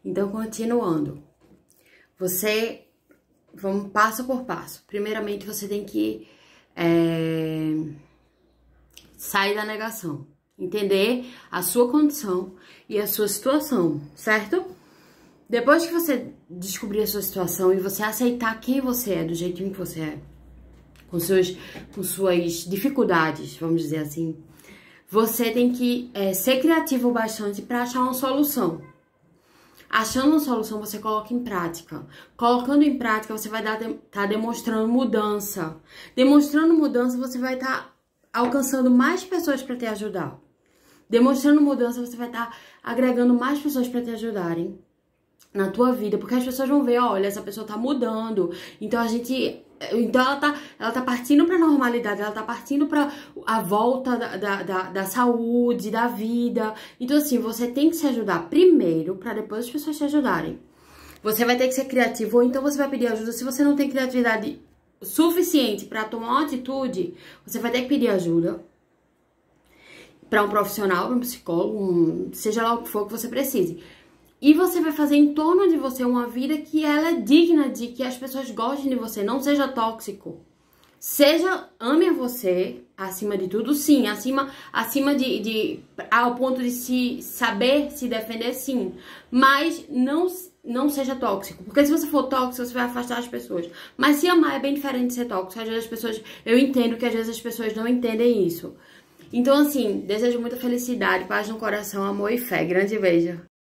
Então, continuando. Vamos passo por passo. Primeiramente, você tem que sair da negação. Entender a sua condição e a sua situação, certo? Depois que você descobrir a sua situação e você aceitar quem você é, do jeitinho que você é, com suas dificuldades, vamos dizer assim, você tem que ser criativo bastante para achar uma solução. Achando uma solução, você coloca em prática. Colocando em prática, você vai estar demonstrando mudança. Demonstrando mudança, você vai estar alcançando mais pessoas para te ajudar. Demonstrando mudança, você vai estar agregando mais pessoas para te ajudarem na tua vida, porque as pessoas vão ver, olha, essa pessoa tá mudando, então ela tá partindo pra normalidade, ela tá partindo pra a volta da saúde, da vida. Então assim, você tem que se ajudar primeiro pra depois as pessoas te ajudarem. Você vai ter que ser criativo, ou então você vai pedir ajuda. Se você não tem criatividade suficiente pra tomar uma atitude, você vai ter que pedir ajuda pra um profissional, pra um psicólogo, seja lá o que for que você precise. E você vai fazer em torno de você uma vida que ela é digna de que as pessoas gostem de você, não seja tóxico. Ame a você, acima de tudo, sim. Acima ao ponto de saber se defender, sim. Mas não seja tóxico. Porque se você for tóxico, você vai afastar as pessoas. Mas se amar é bem diferente de ser tóxico. Às vezes as pessoas... Eu entendo que às vezes as pessoas não entendem isso. Então, assim, desejo muita felicidade, paz no coração, amor e fé. Grande beijo.